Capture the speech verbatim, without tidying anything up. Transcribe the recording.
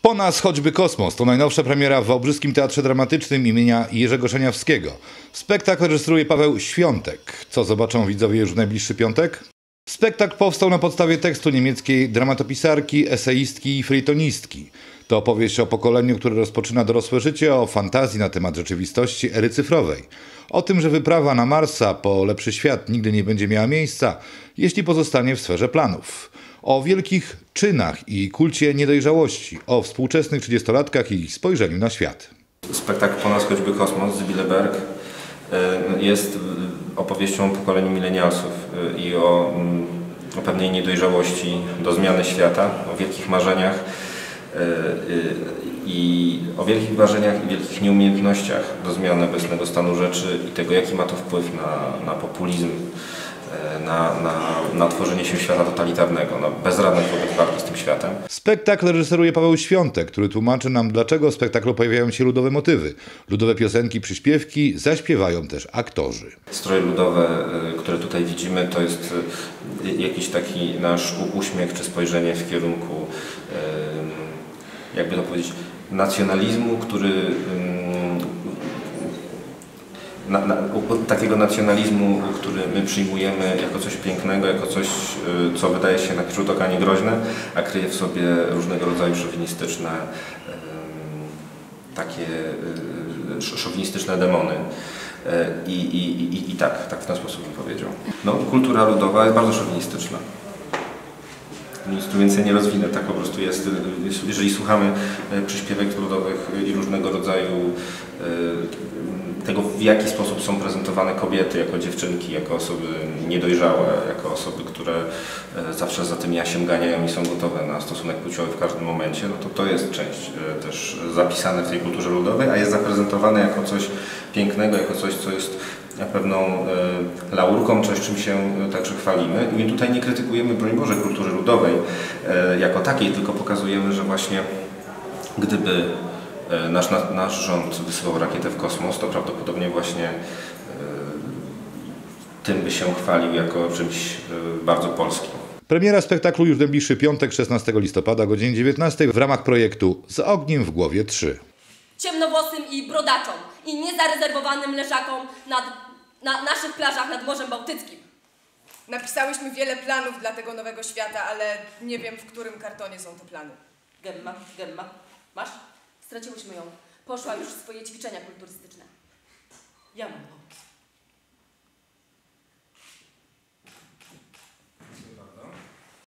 Po nas choćby kosmos to najnowsza premiera w Wałbrzyskim Teatrze Dramatycznym imienia Jerzego Szaniawskiego. Spektakl reżyseruje Paweł Świątek. Co zobaczą widzowie już w najbliższy piątek? Spektakl powstał na podstawie tekstu niemieckiej dramatopisarki, eseistki i felitonistki. To opowieść o pokoleniu, które rozpoczyna dorosłe życie, o fantazji na temat rzeczywistości ery cyfrowej. O tym, że wyprawa na Marsa po lepszy świat nigdy nie będzie miała miejsca, jeśli pozostanie w sferze planów. O wielkich czynach i kulcie niedojrzałości, o współczesnych trzydziestolatkach i ich spojrzeniu na świat. Spektakl Po nas choćby kosmos z Bieleberg jest opowieścią o pokoleniu milenialsów i o, o pewnej niedojrzałości do zmiany świata, o wielkich marzeniach i o wielkich marzeniach i wielkich nieumiejętnościach do zmiany obecnego stanu rzeczy i tego, jaki ma to wpływ na, na populizm, Na, na, na tworzenie się świata totalitarnego, na bezradność wobec walki z tym światem. Spektakl reżyseruje Paweł Świątek, który tłumaczy nam, dlaczego w spektaklu pojawiają się ludowe motywy. Ludowe piosenki, przyśpiewki zaśpiewają też aktorzy. Stroje ludowe, które tutaj widzimy, to jest jakiś taki nasz uśmiech czy spojrzenie w kierunku, jakby to powiedzieć, nacjonalizmu, który Na, na, takiego nacjonalizmu, który my przyjmujemy jako coś pięknego, jako coś, co wydaje się na pierwszy rzut oka niegroźne, a kryje w sobie różnego rodzaju szowinistyczne, takie szowinistyczne demony. I, i, i, i tak, tak w ten sposób bym powiedział. No, kultura ludowa jest bardzo szowinistyczna. Nic tu więcej nie rozwinę, tak po prostu jest. Jeżeli słuchamy przyśpiewek ludowych i różnego rodzaju tego, w jaki sposób są prezentowane kobiety jako dziewczynki, jako osoby niedojrzałe, jako osoby, które zawsze za tym jasiem ganiają i są gotowe na stosunek płciowy w każdym momencie, no to to jest część też zapisane w tej kulturze ludowej, a jest zaprezentowane jako coś pięknego, jako coś, co jest pewną laurką, coś, czym się także chwalimy. I my tutaj nie krytykujemy, broń Boże, kultury ludowej jako takiej, tylko pokazujemy, że właśnie gdyby Nasz, nasz rząd wysyłał rakietę w kosmos, to prawdopodobnie właśnie tym by się chwalił jako czymś bardzo polskim. Premiera spektaklu już w najbliższy piątek, szesnastego listopada o godzinie dziewiętnastej w ramach projektu Z ogniem w głowie trzy. Ciemnowłosym i brodaczom i niezarezerwowanym leżakom nad, na naszych plażach nad Morzem Bałtyckim. Napisałyśmy wiele planów dla tego nowego świata, ale nie wiem, w którym kartonie są te plany. Gemma, Gemma, masz? Straciłyśmy ją. Poszła już w swoje ćwiczenia kulturystyczne. Ja mam